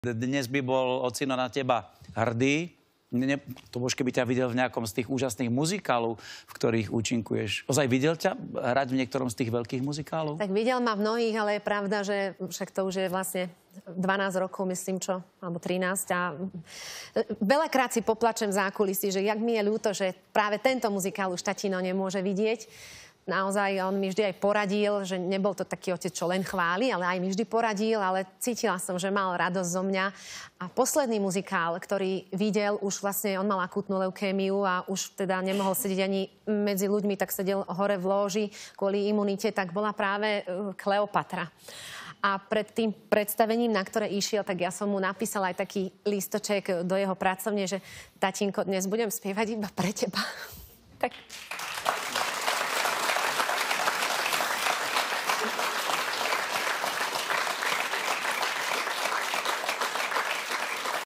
Dnes by bol ocino na teba hrdý. To už keby ťa videl v nejakom z tých úžasných muzikálov, v ktorých účinkuješ. Ozaj videl ťa hrať v niektorom z tých veľkých muzikálov? Tak videl ma v mnohých, ale je pravda, že však to už je vlastne 12 rokov, myslím, alebo 13. A veľakrát si poplačem v zákulisí, že jak mi je ľúto, že práve tento muzikál už tatino nemôže vidieť. Naozaj on mi vždy aj poradil, že nebol to taký otec, čo len chváli, ale aj mi vždy poradil, ale cítila som, že mal radosť zo mňa. A posledný muzikál, ktorý videl, už vlastne on mal akútnu leukémiu a už teda nemohol sedieť ani medzi ľuďmi, tak sedel hore v lóži kvôli imunite, tak bola práve Kleopatra. A pred tým predstavením, na ktoré išiel, tak ja som mu napísala aj taký lístoček do jeho pracovne, že tatínko, dnes budem spievať iba pre teba. Tak...